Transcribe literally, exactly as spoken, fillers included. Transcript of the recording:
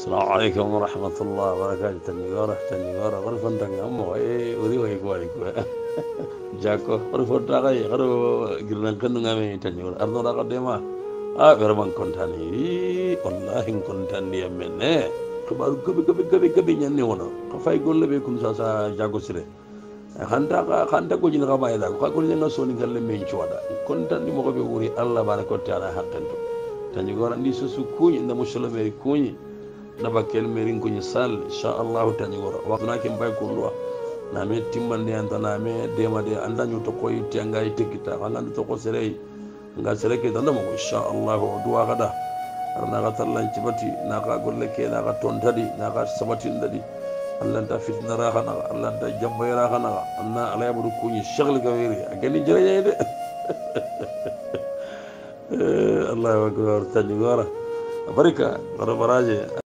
السلام عليكم ورحمة الله وبركاته. تنيورة تنيورة غرفة تنجمع إيه ودي وهي كوي كوي جاكو غرفة تاعي غرو جرنا كنا نعمل تنيورة أرنو راك ديما آه برمان كونتاني والله إن كونتاني أمنة كبار كبي كبي كبي كبي نيني ونا كفاي يقول لي بيكون ساسا جاكو سيره خانتا خانتا كو جين غبا يدا كو كل نينا سوني كل مين شوادا كونتاني مكو بيوري الله بارك وتعالى حقنتو تنيورة ندي سوسو كوني ندا مسلمي كوني naba kel merin ko ni sal insha Allah tani wora waxna ke mbay ko lo na me timmande anta na me dema de anda ñu to koy tenga ay tekita anga to ko sere nga sere ke danda mo insha Allah duwa kada arna ga tallan ci bati na ka golle ke na ka ton tadi na ka sabati ndadi Allah ta fitna ra khana Allah ta jambay ra khana anna ala yabudu ko ni shagal ga wiri agani jere de Allah akbar tani wora barika bara baraje